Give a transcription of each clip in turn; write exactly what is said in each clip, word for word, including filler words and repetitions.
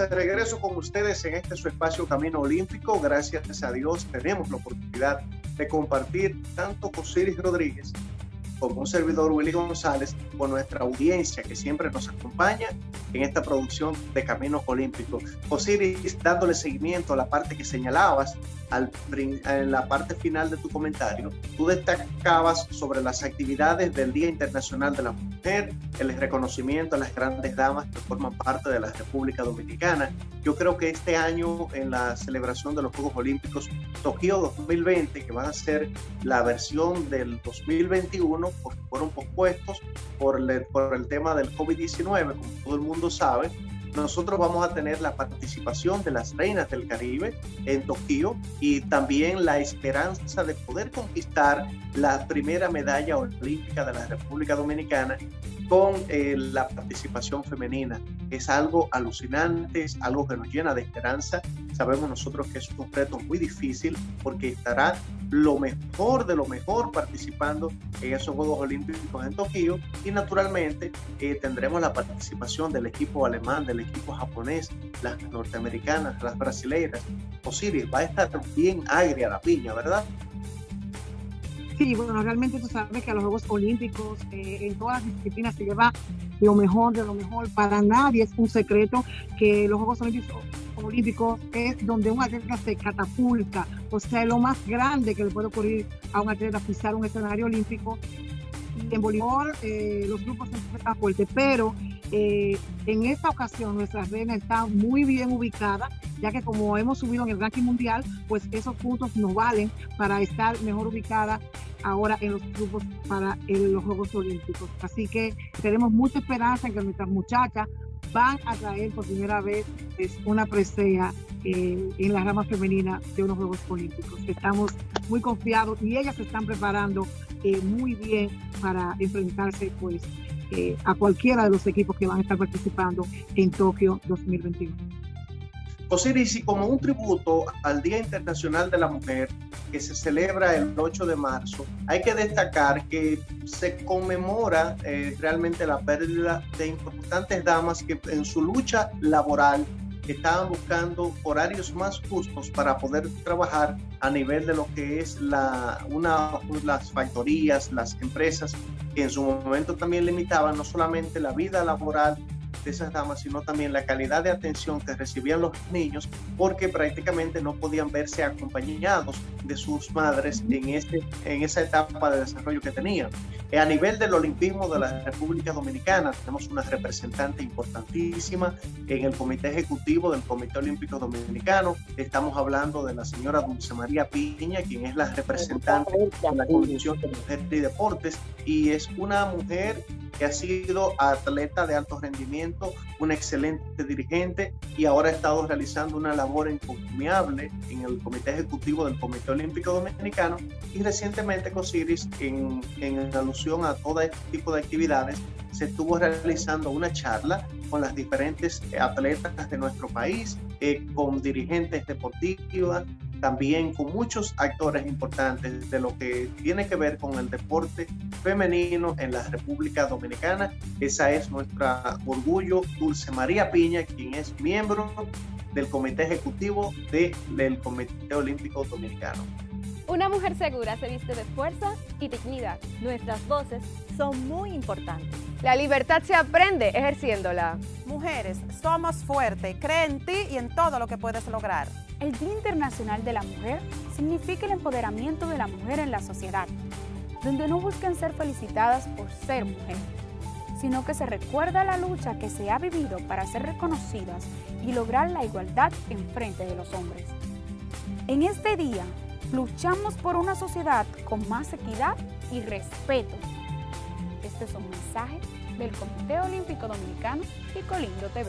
de regreso con ustedes en este su espacio Camino Olímpico. Gracias a Dios tenemos la oportunidad de compartir tanto con Osiris Rodríguez como un servidor Willy González con nuestra audiencia que siempre nos acompaña en esta producción de Camino Olímpico. Osiris, dándole seguimiento a la parte que señalabas al, en la parte final de tu comentario, tú destacabas sobre las actividades del Día Internacional de la Mujer, el reconocimiento a las grandes damas que forman parte de la República Dominicana. Yo creo que este año, en la celebración de los Juegos Olímpicos Tokio dos mil veinte, que van a ser la versión del dos mil veintiuno, porque fueron pospuestos por el, por el tema del COVID diecinueve, como todo el mundo sabe, nosotros vamos a tener la participación de las reinas del Caribe en Tokio y también la esperanza de poder conquistar la primera medalla olímpica de la República Dominicana con eh, la participación femenina. Es algo alucinante, es algo que nos llena de esperanza. Sabemos nosotros que es un reto muy difícil porque estará lo mejor de lo mejor participando en esos Juegos Olímpicos en Tokio y naturalmente eh, tendremos la participación del equipo alemán, del equipo japonés, las norteamericanas, las brasileiras. Osiris, va a estar bien agria la piña, ¿verdad? Sí, bueno, realmente tú sabes que a los Juegos Olímpicos eh, en todas las disciplinas se lleva lo mejor de lo mejor. Para nadie es un secreto que los Juegos Olímpicos, Olímpicos es donde un atleta se catapulta, o sea, es lo más grande que le puede ocurrir a un atleta pisar un escenario olímpico. Y en voleibol eh, los grupos están fuertes, pero eh, en esta ocasión nuestra reina está muy bien ubicada, ya que como hemos subido en el ranking mundial, pues esos puntos nos valen para estar mejor ubicada ahora en los grupos para el, los Juegos Olímpicos. Así que tenemos mucha esperanza en que nuestras muchachas van a traer por primera vez es una presea eh, en la rama femenina de unos Juegos Olímpicos. Estamos muy confiados y ellas se están preparando eh, muy bien para enfrentarse pues eh, a cualquiera de los equipos que van a estar participando en Tokio dos mil veintiuno. Osiris, y como un tributo al Día Internacional de la Mujer que se celebra el ocho de marzo, hay que destacar que se conmemora eh, realmente la pérdida de importantes damas que en su lucha laboral estaban buscando horarios más justos para poder trabajar a nivel de lo que es la, una, las factorías, las empresas, que en su momento también limitaban no solamente la vida laboral de esas damas, sino también la calidad de atención que recibían los niños, porque prácticamente no podían verse acompañados de sus madres en, este, en esa etapa de desarrollo que tenían. A nivel del olimpismo de la República Dominicana, tenemos una representante importantísima en el Comité Ejecutivo del Comité Olímpico Dominicano. Estamos hablando de la señora Dulce María Piña, quien es la representante de la Comisión de Mujer y Deportes, y es una mujer que ha sido atleta de alto rendimiento, una excelente dirigente y ahora ha estado realizando una labor encomiable en el Comité Ejecutivo del Comité Olímpico Dominicano y recientemente con Osiris, en, en alusión a todo este tipo de actividades, se estuvo realizando una charla con las diferentes atletas de nuestro país, eh, con dirigentes deportivas, también con muchos actores importantes de lo que tiene que ver con el deporte femenino en la República Dominicana. Esa es nuestra orgullo, Dulce María Piña, quien es miembro del Comité Ejecutivo de, del Comité Olímpico Dominicano. Una mujer segura se viste de fuerza y dignidad. Nuestras voces son muy importantes. La libertad se aprende ejerciéndola. Mujeres, somos fuertes. Cree en ti y en todo lo que puedes lograr. El Día Internacional de la Mujer significa el empoderamiento de la mujer en la sociedad, donde no buscan ser felicitadas por ser mujer, sino que se recuerda la lucha que se ha vivido para ser reconocidas y lograr la igualdad en frente de los hombres. En este día, luchamos por una sociedad con más equidad y respeto. Este es un mensaje del Comité Olímpico Dominicano y Colindo T V.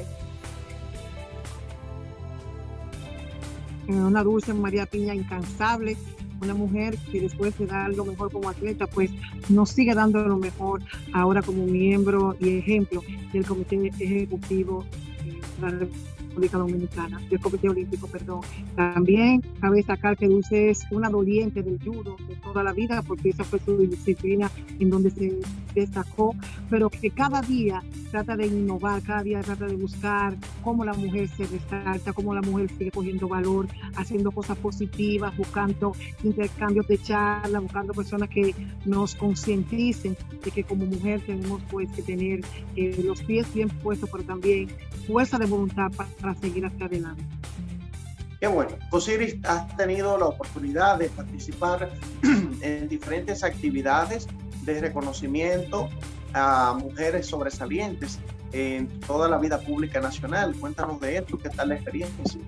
Una Dulce María Piña incansable, una mujer que después de dar lo mejor como atleta, pues nos sigue dando lo mejor ahora como miembro y ejemplo del Comité Ejecutivo de la República Dominicana, del Comité Olímpico, perdón. También cabe destacar que Dulce es una doliente del judo de toda la vida, porque esa fue su disciplina en donde se destacó, pero que cada día trata de innovar, cada día trata de buscar cómo la mujer se resalta, cómo la mujer sigue cogiendo valor, haciendo cosas positivas, buscando intercambios de charla, buscando personas que nos concienticen de que como mujer tenemos pues que tener eh, los pies bien puestos, pero también fuerza de voluntad para, para seguir hacia adelante. Qué bueno. Osiris, has tenido la oportunidad de participar en diferentes actividades de reconocimiento a mujeres sobresalientes en toda la vida pública nacional. Cuéntanos de esto, ¿qué tal la experiencia?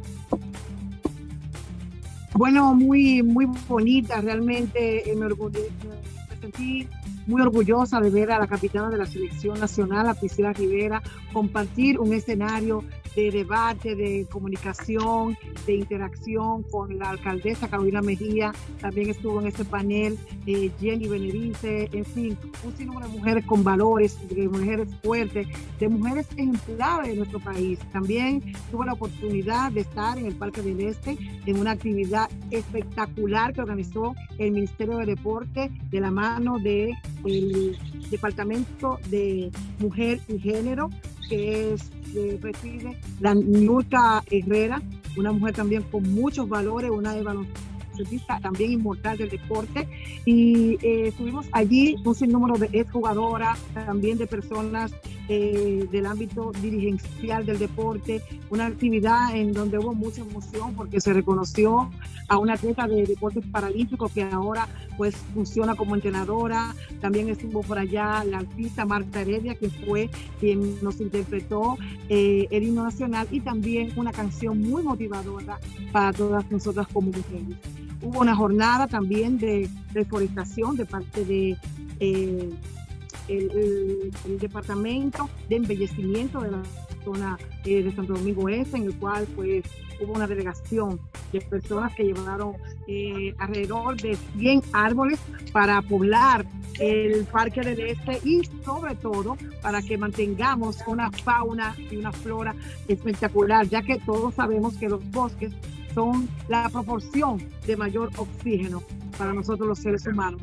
Bueno, muy, muy bonita, realmente eh, me, orgulle, me sentí muy orgullosa de ver a la capitana de la selección nacional, a Priscila Rivera, compartir un escenario de debate, de comunicación, de interacción con la alcaldesa Carolina Mejía. También estuvo en este panel eh, Jenny Benedice, en fin, un sinnúmero de mujeres con valores, de mujeres fuertes, de mujeres ejemplares de nuestro país. También tuve la oportunidad de estar en el Parque del Este en una actividad espectacular que organizó el Ministerio de Deporte de la mano del Departamento de Mujer y Género, que es que preside la Nurka Herrera, una mujer también con muchos valores, una de baloncestista también inmortal del deporte, y eh, estuvimos allí un sinnúmero de exjugadoras, también de personas eh, del ámbito dirigencial del deporte, una actividad en donde hubo mucha emoción porque se reconoció a una atleta de deportes paralímpicos que ahora pues funciona como entrenadora. También estuvo por allá la artista Marta Heredia, que fue quien nos interpretó eh, el himno nacional, y también una canción muy motivadora para todas nosotras como mujeres. Hubo una jornada también de reforestación de parte de eh, el, el, el Departamento de Embellecimiento de la zona eh, de Santo Domingo Este, en el cual pues hubo una delegación de personas que llevaron eh, alrededor de cien árboles para poblar el Parque del Este, y sobre todo para que mantengamos una fauna y una flora espectacular, ya que todos sabemos que los bosques son la proporción de mayor oxígeno para nosotros los seres humanos.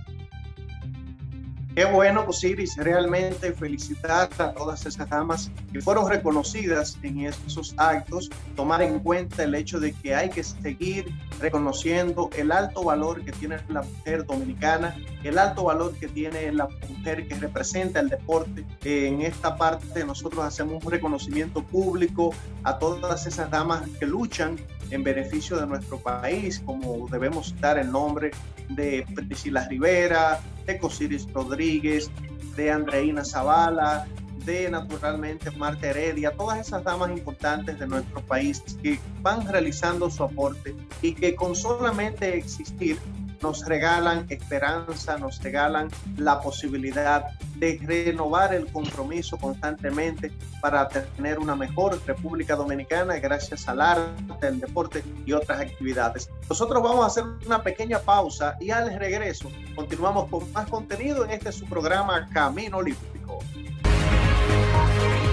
Qué bueno, Osiris, realmente felicitar a todas esas damas que fueron reconocidas en esos actos, tomar en cuenta el hecho de que hay que seguir reconociendo el alto valor que tiene la mujer dominicana, el alto valor que tiene la mujer que representa el deporte. En esta parte nosotros hacemos un reconocimiento público a todas esas damas que luchan en beneficio de nuestro país, como debemos citar el nombre de Priscila Rivera, de Osiris Rodríguez, de Andreina Zavala, de naturalmente Marta Heredia, todas esas damas importantes de nuestro país que van realizando su aporte y que con solamente existir nos regalan esperanza, nos regalan la posibilidad de renovar el compromiso constantemente para tener una mejor República Dominicana gracias al arte, el deporte y otras actividades. Nosotros vamos a hacer una pequeña pausa y al regreso continuamos con más contenido en este su programa Camino Olímpico.